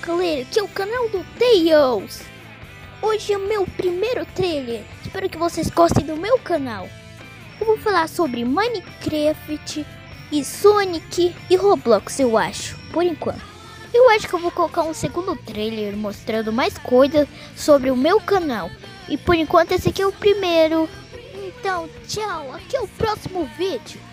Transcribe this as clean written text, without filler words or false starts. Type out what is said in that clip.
galera, aqui é o canal do Tails. Hoje é o meu primeiro trailer, espero que vocês gostem do meu canal. Eu vou falar sobre Minecraft e Sonic e Roblox, eu acho, por enquanto. Eu acho que eu vou colocar um segundo trailer mostrando mais coisas sobre o meu canal. E por enquanto esse aqui é o primeiro. Então tchau, até o próximo vídeo.